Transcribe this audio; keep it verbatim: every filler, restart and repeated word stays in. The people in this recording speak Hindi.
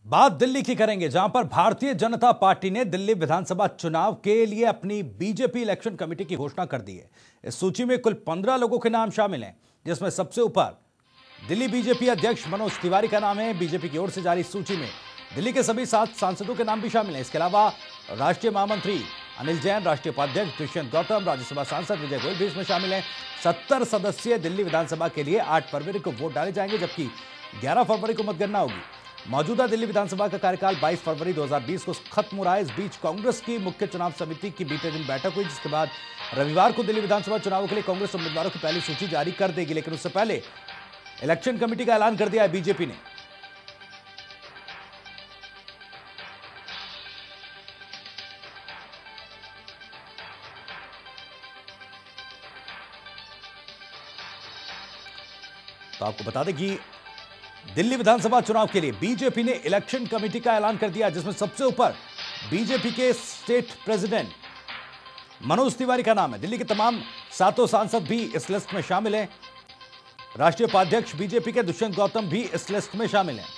बात दिल्ली की करेंगे, जहां पर भारतीय जनता पार्टी ने दिल्ली विधानसभा चुनाव के लिए अपनी बीजेपी इलेक्शन कमेटी की घोषणा कर दी है। इस सूची में कुल पंद्रह लोगों के नाम शामिल हैं, जिसमें सबसे ऊपर दिल्ली बीजेपी अध्यक्ष मनोज तिवारी का नाम है। बीजेपी की ओर से जारी सूची में दिल्ली के सभी सात सांसदों के नाम भी शामिल हैं। इसके अलावा राष्ट्रीय महामंत्री अनिल जैन, राष्ट्रीय उपाध्यक्ष दुष्यंत गौतम, राज्यसभा सांसद विजय गोयल भी इसमें शामिल हैं। सत्तर सदस्यीय दिल्ली विधानसभा के लिए आठ फरवरी को वोट डाले जाएंगे, जबकि ग्यारह फरवरी को मतगणना होगी। मौजूदा दिल्ली विधानसभा का कार्यकाल बाईस फरवरी दो हज़ार बीस को खत्म हो रहा है। इस बीच कांग्रेस की मुख्य चुनाव समिति की बीते दिन बैठक हुई, जिसके बाद रविवार को दिल्ली विधानसभा चुनाव के लिए कांग्रेस उम्मीदवारों की पहली सूची जारी कर देगी। लेकिन उससे पहले इलेक्शन कमेटी का ऐलान कर दिया है बीजेपी ने। तो आपको बता दें कि दिल्ली विधानसभा चुनाव के लिए बीजेपी ने इलेक्शन कमेटी का ऐलान कर दिया, जिसमें सबसे ऊपर बीजेपी के स्टेट प्रेसिडेंट मनोज तिवारी का नाम है। दिल्ली के तमाम सातों सांसद भी इस लिस्ट में शामिल हैं। राष्ट्रीय उपाध्यक्ष बीजेपी के दुष्यंत गौतम भी इस लिस्ट में शामिल हैं।